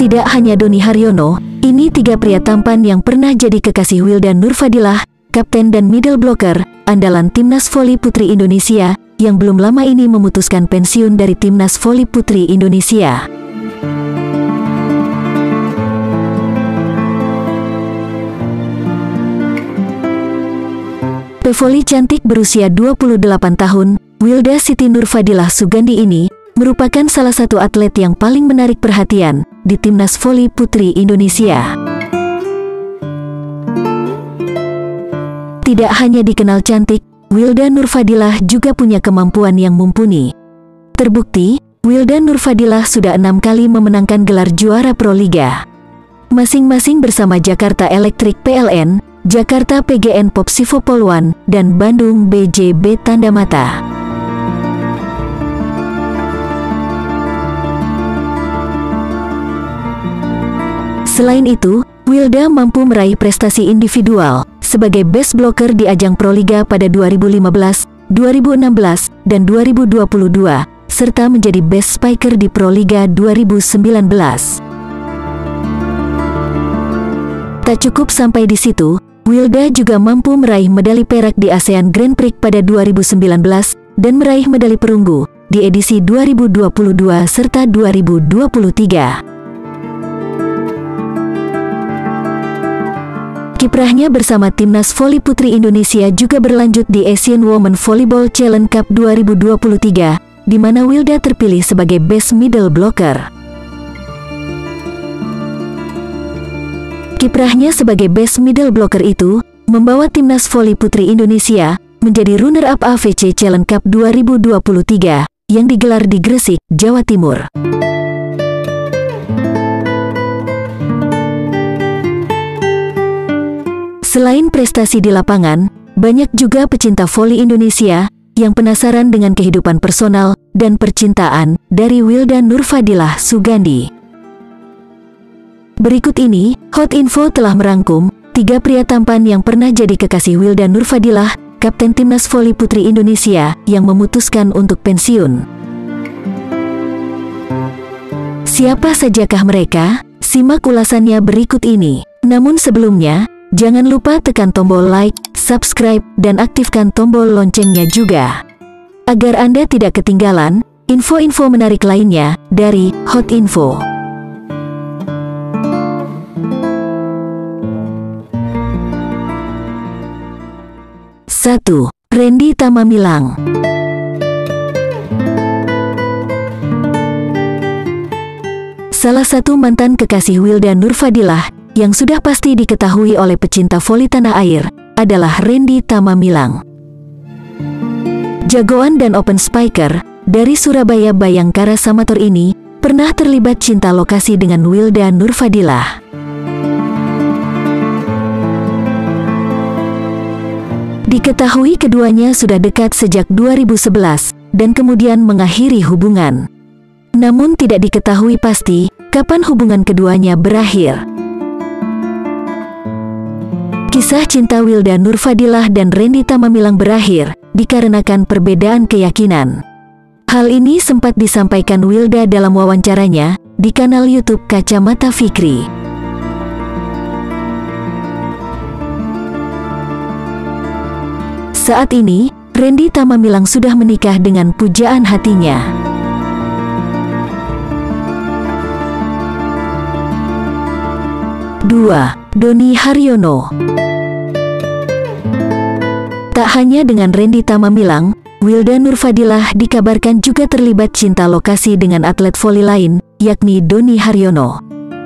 Tidak hanya Doni Haryono, ini 3 pria tampan yang pernah jadi kekasih Wildan Nurfadilah, kapten dan middle blocker, andalan Timnas Voli Putri Indonesia, yang belum lama ini memutuskan pensiun dari Timnas Voli Putri Indonesia. Pevoli cantik berusia 28 tahun, Wilda Siti Nurfadilah Sugandi ini, merupakan salah satu atlet yang paling menarik perhatian di Timnas Voli Putri Indonesia. Tidak hanya dikenal cantik, Wilda Nurfadilah juga punya kemampuan yang mumpuni. Terbukti, Wilda Nurfadilah sudah 6 kali memenangkan gelar juara Proliga. Masing-masing bersama Jakarta Electric PLN, Jakarta PGN Popsivo Poluan, dan Bandung BJB Tandamata. Selain itu, Wilda mampu meraih prestasi individual sebagai best blocker di ajang Proliga pada 2015, 2016, dan 2022, serta menjadi best spiker di Proliga 2019. Tak cukup sampai di situ, Wilda juga mampu meraih medali perak di ASEAN Grand Prix pada 2019 dan meraih medali perunggu di edisi 2022 serta 2023. Kiprahnya bersama Timnas Voli Putri Indonesia juga berlanjut di Asian Women Volleyball Challenge Cup 2023, di mana Wilda terpilih sebagai best middle blocker. Kiprahnya sebagai best middle blocker itu membawa Timnas Voli Putri Indonesia menjadi runner-up AVC Challenge Cup 2023 yang digelar di Gresik, Jawa Timur. Selain prestasi di lapangan, banyak juga pecinta voli Indonesia yang penasaran dengan kehidupan personal dan percintaan dari Wilda Nurfadilah Sugandi. Berikut ini, Hot Info telah merangkum 3 pria tampan yang pernah jadi kekasih Wilda Nurfadilah, kapten Timnas Voli Putri Indonesia, yang memutuskan untuk pensiun. Siapa sajakah mereka? Simak ulasannya berikut ini. Namun sebelumnya, jangan lupa tekan tombol like, subscribe, dan aktifkan tombol loncengnya juga, agar Anda tidak ketinggalan info-info menarik lainnya dari Hot Info. 1. Randy Tamamilang. Salah satu mantan kekasih Wilda Nurfadilah yang sudah pasti diketahui oleh pecinta voli tanah air adalah Randy Tamamilang. Jagoan dan open spiker dari Surabaya Bayangkara Samator ini pernah terlibat cinta lokasi dengan Wilda Nurfadilah. Diketahui keduanya sudah dekat sejak 2011 dan kemudian mengakhiri hubungan. Namun tidak diketahui pasti kapan hubungan keduanya berakhir. Kisah cinta Wilda Nurfadilah dan Randy Tamamilang berakhir dikarenakan perbedaan keyakinan. Hal ini sempat disampaikan Wilda dalam wawancaranya di kanal YouTube Kacamata Fikri. Saat ini, Randy Tamamilang sudah menikah dengan pujaan hatinya. Dua, Doni Haryono. Tak hanya dengan Randy Tamamilang, Wilda Nurfadilah dikabarkan juga terlibat cinta lokasi dengan atlet voli lain, yakni Doni Haryono.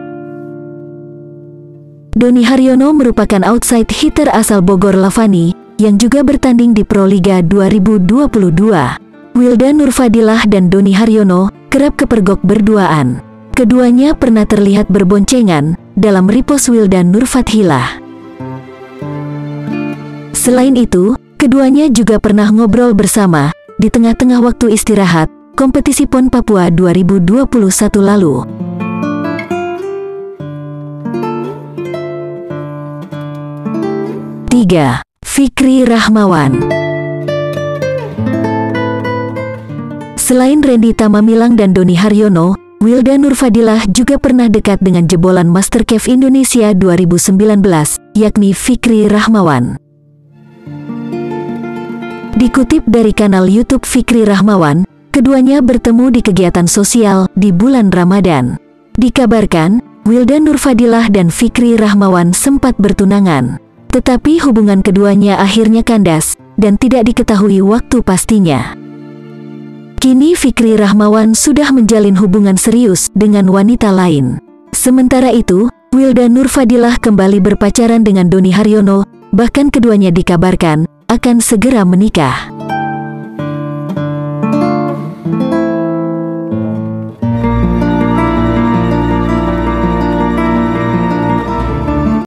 Doni Haryono merupakan outside hitter asal Bogor Lavani, yang juga bertanding di Proliga 2022. Wilda Nurfadilah dan Doni Haryono kerap kepergok berduaan. Keduanya pernah terlihat berboncengan dalam repost Wilda Nurfadilah. Selain itu, keduanya juga pernah ngobrol bersama di tengah-tengah waktu istirahat kompetisi PON Papua 2021 lalu. 3. Fikri Rahmawan. Selain Randy Tamamilang dan Doni Haryono, Wilda Nurfadilah juga pernah dekat dengan jebolan MasterChef Indonesia 2019, yakni Fikri Rahmawan. Dikutip dari kanal YouTube Fikri Rahmawan, keduanya bertemu di kegiatan sosial di bulan Ramadan. Dikabarkan, Wilda Nurfadilah dan Fikri Rahmawan sempat bertunangan. Tetapi hubungan keduanya akhirnya kandas, dan tidak diketahui waktu pastinya. Kini Fikri Rahmawan sudah menjalin hubungan serius dengan wanita lain. Sementara itu, Wilda Nurfadilah kembali berpacaran dengan Doni Haryono, bahkan keduanya dikabarkan akan segera menikah.